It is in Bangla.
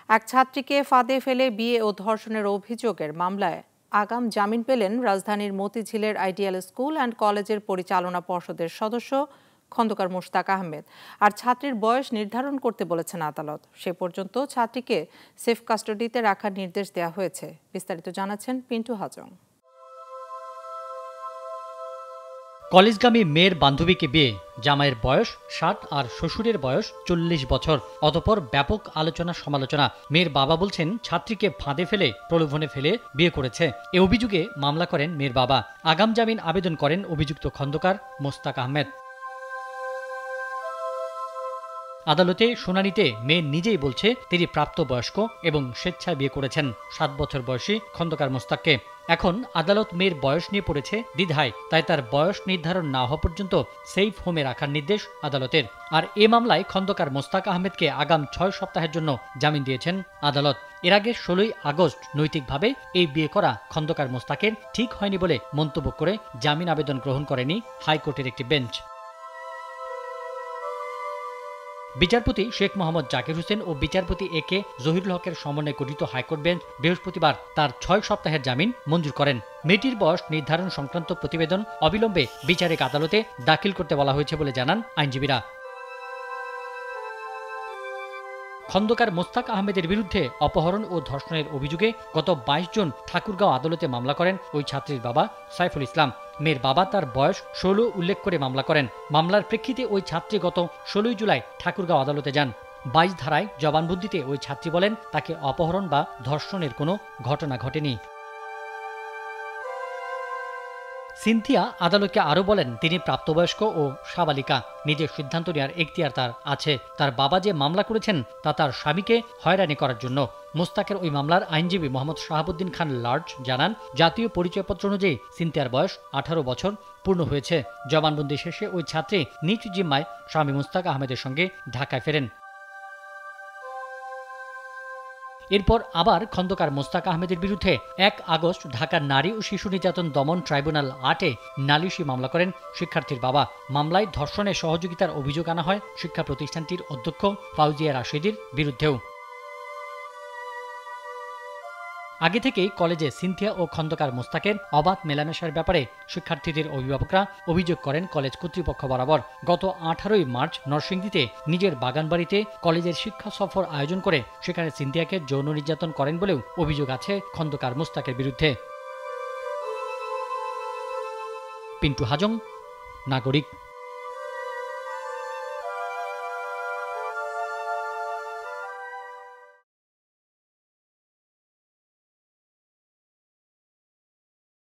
এক ছাত্রীকে ফাঁদে ফেলে বিয়ে ও ধর্ষণের অভিযোগের মামলায় আগাম জামিন পেলেন রাজধানীর মতিঝিলের আইডিয়াল স্কুল অ্যান্ড কলেজের পরিচালনা পর্ষদের সদস্য খন্দকার মোশতাক আহমেদ। আর ছাত্রীর বয়স নির্ধারণ করতে বলেছেন আদালত। সে পর্যন্ত ছাত্রীকে সেফ কাস্টাডিতে রাখার নির্দেশ দেওয়া হয়েছে। বিস্তারিত জানাচ্ছেন পিন্টু হাজং। কলেজগামী মেয়ের বান্ধবীকে বিয়ে, জামাইয়ের বয়স 60 আর শ্বশুরের বয়স 40 বছর। অতঃপর ব্যাপক আলোচনা সমালোচনা। মেয়ের বাবা বলছেন ছাত্রীকে ফাঁদে ফেলে প্রলোভনে ফেলে বিয়ে করেছে। এ অভিযোগে মামলা করেন মেয়ের বাবা। আগাম জামিন আবেদন করেন অভিযুক্ত খন্দকার মোশতাক আহমেদ। আদালতে শুনানিতে মেয়ে নিজেই বলছে তিনি প্রাপ্তবয়স্ক এবং স্বেচ্ছায় বিয়ে করেছেন 7 বছর বয়সী খন্দকার মোশতাককে। এখন আদালত মেয়ের বয়স নিয়ে পড়েছে দ্বিধায়, তাই তার বয়স নির্ধারণ না হওয়া পর্যন্ত সেফ হোমে রাখার নির্দেশ আদালতের। আর এ মামলায় খন্দকার মোশতাক আহমেদকে আগাম 6 সপ্তাহের জন্য জামিন দিয়েছেন আদালত। এর আগে 16 আগস্ট নৈতিকভাবে এই বিয়ে করা খন্দকার মোশতাকের ঠিক হয়নি বলে মন্তব্য করে জামিন আবেদন গ্রহণ করেনি হাইকোর্টের একটি বেঞ্চ। বিচারপতি শেখ মোহাম্মদ জাকির হোসেন ও বিচারপতি এ কে জহিরুল হকের সমন্বয়ে গঠিত হাইকোর্ট বেঞ্চ বৃহস্পতিবার তার 6 সপ্তাহের জামিন মঞ্জুর করেন। মেয়েটির বয়স নির্ধারণ সংক্রান্ত প্রতিবেদন অবিলম্বে বিচারিক আদালতে দাখিল করতে বলা হয়েছে বলে জানান আইনজীবীরা। খন্দকার মোশতাক আহমেদের বিরুদ্ধে অপহরণ ও ধর্ষণের অভিযোগে গত 22 জুন ঠাকুরগাঁও আদালতে মামলা করেন ওই ছাত্রীর বাবা সাইফুল ইসলাম। মেয়ের বাবা তার বয়স 16 উল্লেখ করে মামলা করেন। মামলার প্রেক্ষিতে ওই ছাত্রী গত 16 জুলাই ঠাকুরগাঁও আদালতে যান। 22 ধারায় জবানবন্দিতে ওই ছাত্রী বলেন তাকে অপহরণ বা ধর্ষণের কোনো ঘটনা ঘটেনি। সিনথিয়া আদালতকে আরও বলেন তিনি প্রাপ্তবয়স্ক ও সাবালিকা, নিজের সিদ্ধান্ত নেওয়ার এখতিয়ার তার আছে। তার বাবা যে মামলা করেছেন তা তার স্বামীকে হয়রানি করার জন্য। মোশতাকের ওই মামলার আইনজীবী মোহাম্মদ শাহাবুদ্দিন খান লার্জ জানান জাতীয় পরিচয়পত্র অনুযায়ী সিনথিয়ার বয়স 18 বছর পূর্ণ হয়েছে। জবানবন্দি শেষে ওই ছাত্রী নিজ জিম্মায় স্বামী মোশতাক আহমেদের সঙ্গে ঢাকায় ফেরেন। এরপর আবার খন্দকার মোশতাক আহমেদের বিরুদ্ধে 1 আগস্ট ঢাকার নারী ও শিশু নির্যাতন দমন ট্রাইব্যুনাল 8-এ নালিশি মামলা করেন শিক্ষার্থীর বাবা। মামলায় ধর্ষণে সহযোগিতার অভিযোগ আনা হয় শিক্ষা প্রতিষ্ঠানটির অধ্যক্ষ ফাউজিয়া রাশেদীর বিরুদ্ধেও। আগে থেকেই কলেজে সিনথিয়া ও খন্দকার মোশতাকের অবাধ মেলামেশার ব্যাপারে শিক্ষার্থীদের অভিভাবকরা অভিযোগ করেন কলেজ কর্তৃপক্ষ বরাবর। গত 18 মার্চ নরসিংদীতে নিজের বাগানবাড়িতে কলেজের শিক্ষা সফর আয়োজন করে সেখানে সিনথিয়াকে যৌন নির্যাতন করেন বলেও অভিযোগ আছে খন্দকার মোশতাকের বিরুদ্ধে। পিন্টু হাজং, নাগরিক।